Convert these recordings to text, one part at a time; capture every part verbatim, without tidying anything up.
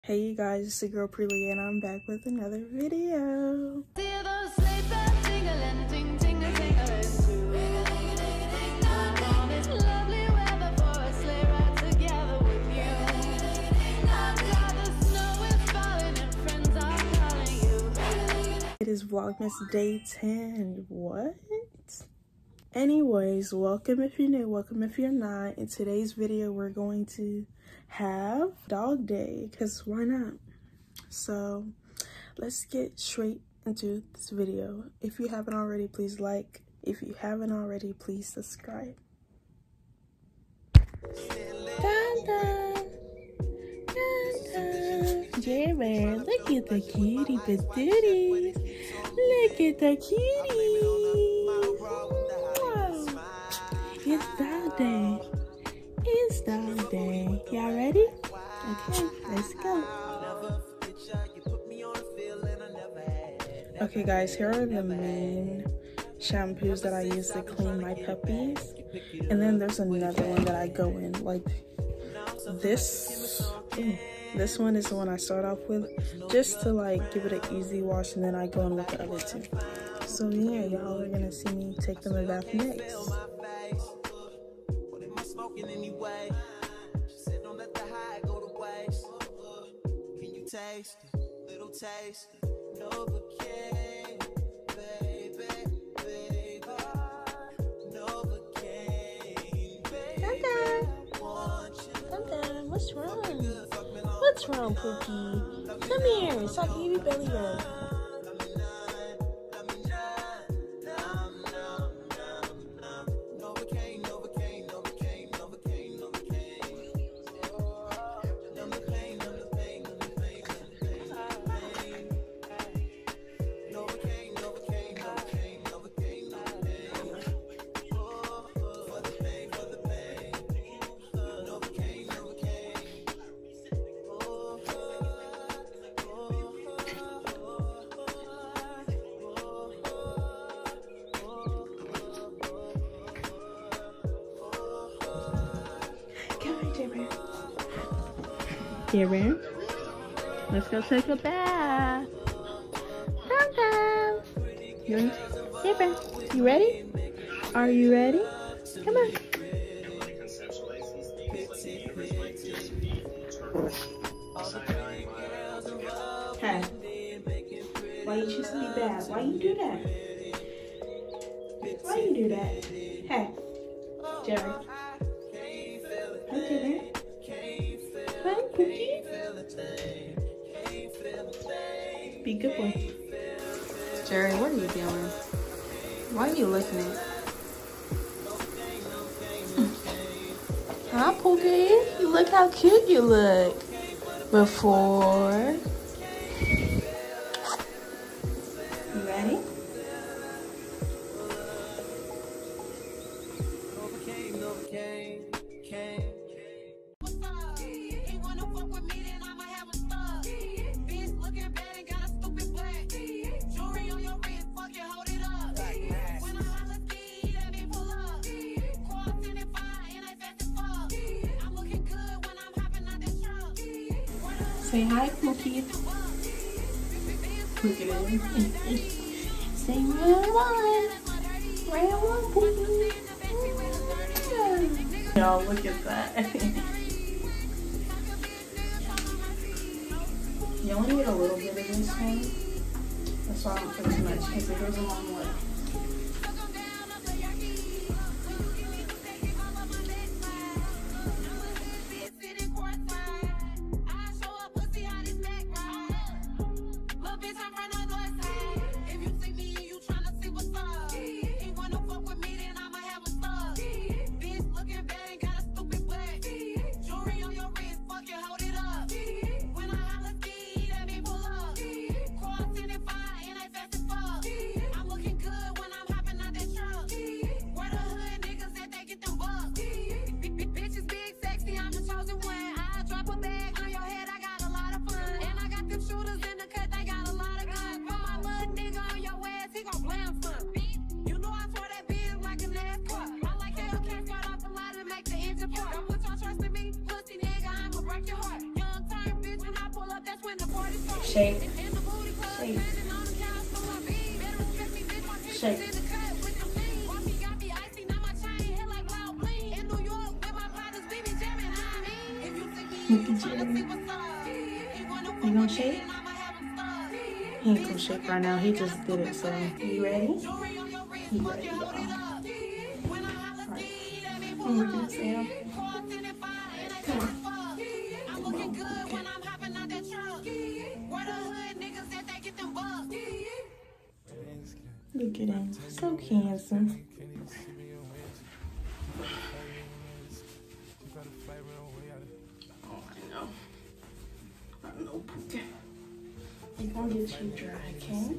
Hey you guys, it's your girl Preely and I'm back with another video. It is Vlogmas day ten. What? Anyways, welcome if you're new, welcome if you're not. In today's video, we're going to have dog day, because why not? So let's get straight into this video. If you haven't already, please like. If you haven't already, please subscribe. Dun, dun. Dun, dun. Yeah, man, look at the cutie patooties. Look at the cuties. Wow. It's dog day. It's dog day. Y'all ready? Okay, let's go. Okay guys, here are the main shampoos that I use to clean my puppies. And then there's another one that I go in, like this. Ooh, this one is the one I start off with, just to like give it an easy wash, and then I go in with the other two. So yeah, y'all are gonna see me take them in the bath next. Taste, little taste, Novocaine, baby, baby, Novocaine, baby. Come down, what's wrong? What's wrong, Pookie? Come here, so I can give you belly rub. Here, Bear. Let's go take a bath. Dum dum. Here, Bear. You ready? Are you ready? Come on. Hey. Why you choose to be bad? Why you do that? Why you do that? Hey. Jerry. Okay, Bear. Hi, Cookie. Be good boy. Jerry, what are you doing? Why are you listening? Hi, Pookie. Look how cute you look. Before. You ready? Say hi, Pookie. Look at him. Say round one. Round one, Pookie. Y'all, look at that. You only get a little bit of this one. That's why I don't put too much, because it goes a long way. Good. Shake. Shake. Shake. Look at Jerry. You gonna shake? He ain't gonna shake right now. He just did it. So, you ready? You ready, y'all? Alright. I'm looking at Sam. Come on. Look at him. So handsome. You gonna get you dry, okay?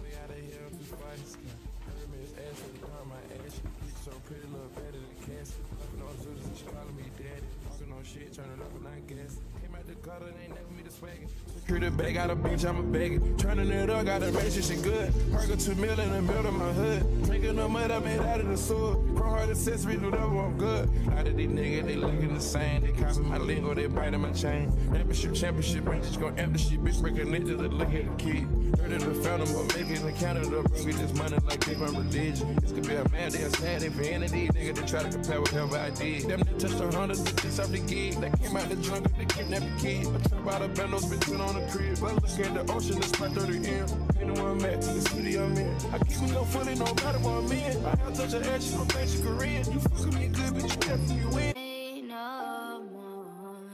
Secure the bag, got a bitch, I'm a begging. Turning it up, got a make sure she good. Perk two mil in the middle of my hood. Making no mud, I made out of the sword. Pro hard accessories, whatever, I'm good. A lot of these niggas, they looking the same. They copy my lingo, they biting my chain. Championship, championship, ain't just gon' empty shit. Bitch, breaking it to look at the kid. Heard of the fountain, but make it in Canada. Bring me this money like they my religion. This could be a man, they a sad infinity. Nigga, they try to compare whatever I did. Them that touched a hundred, bitches off the gig. That came out the jungle, they kidnapped the kid. I talk about a bando, spit put on the crib. But look at the ocean, it's my thirty M. You know where I'm at, the city I'm in. I keep me no fully, no matter what I'm in. I have touch her ass, she don't think she Korean. You fuckin' me good, but you definitely win. No more.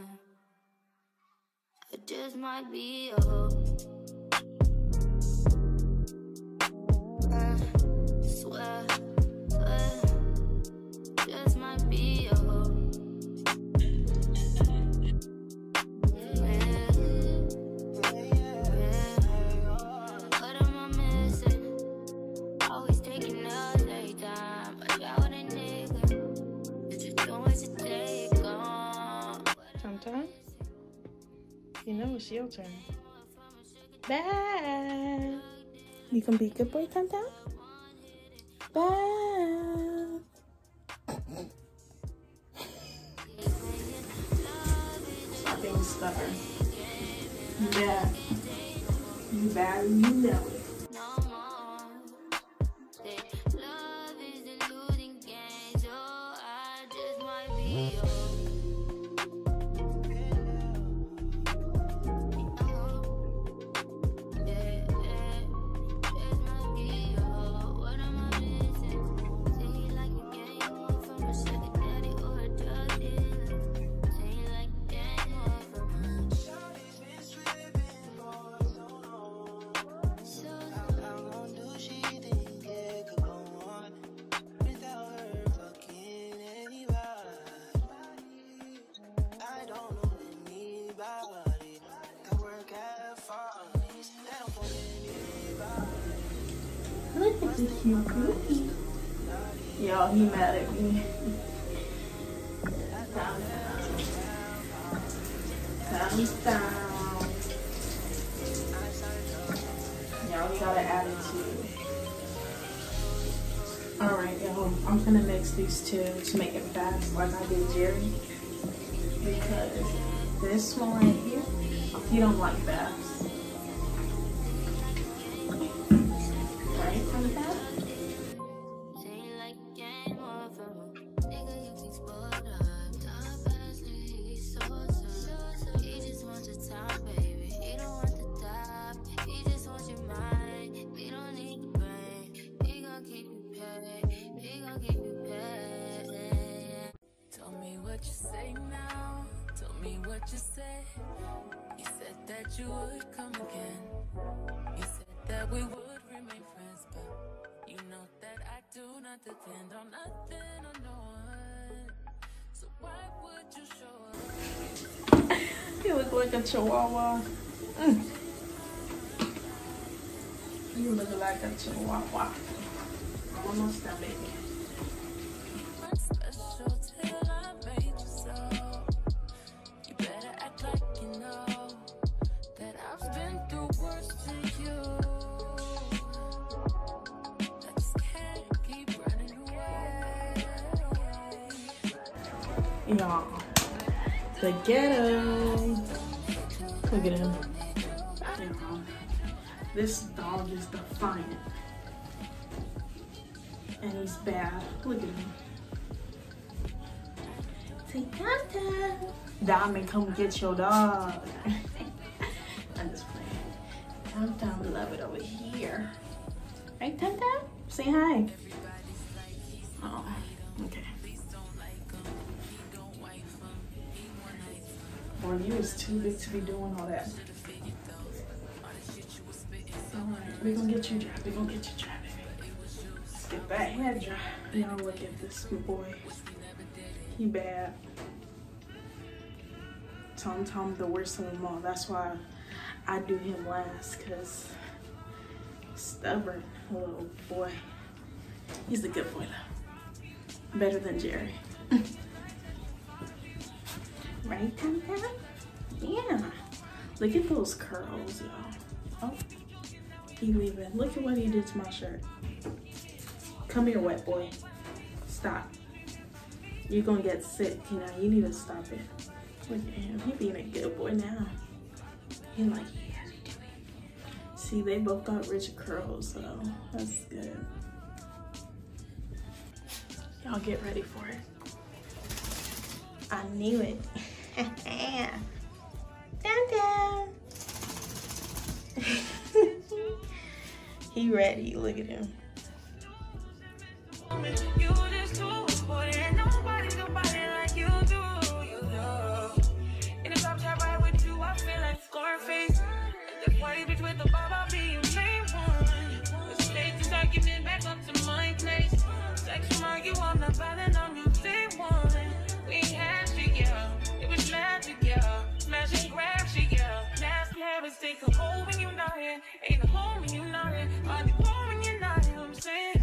It just might be a I swear, swear, just might be a You know it's your turn. Bye. You can be a good boy, Tom Tom? Bye. Stop being stubborn. You bad. You bad and you know it. Look at this cute cookie. Y'all, he mad at me. Down, down. Down, down. Y'all, we got an attitude. Alright, y'all. I'm gonna mix these two to make it fast like I did Jerry. Because this one right here, he don't like fast. You would come again. You said that we would remain friends, but you know that I do not depend on nothing or no one. So why would you show up? You look like a chihuahua. Mm. You look like a chihuahua. I'm almost done, baby. Y'all, the ghetto. Look at him. You know, this dog is defiant. And he's bad. Look at him. Say, Diamond. Diamond, come get your dog. I'm just playing. Diamond, love it over here. Right, Diamond? Say hi. Oh, okay. Boy, you is too big to be doing all that. Alright, we're gonna get you dry. We're gonna get you dry, baby. Let's get that head dry. Now look at this boy. He bad. Tom Tom the worst of them all. That's why I do him last, because stubborn little boy. He's a good boy though. Better than Jerry. Right, Tom Tom? Yeah. Look at those curls, y'all. Oh, he leaving. Look at what he did to my shirt. Come here, wet boy. Stop. You're gonna get sick, you know. You need to stop it. Look at him. He being a good boy now. He like, yeah, do it. See, they both got rich curls, so that's good. Y'all get ready for it. I knew it. Down, down. He ready. Look at him. You just too important. Nobody's nobody like you do. You know. In the top chat right with you, I feel like Scarface. The party bitch with the bob, I'll be your main one. Let's take this argument back up to my place. Sex from argue, I'm not violent, I'm your day one. We had shit, yeah. It was magic, yeah. Smash and grab shit, yeah. Nasty habits take a hold when you're not here. Ain't a home when you're not here. Are the home when you're not here? I'm saying.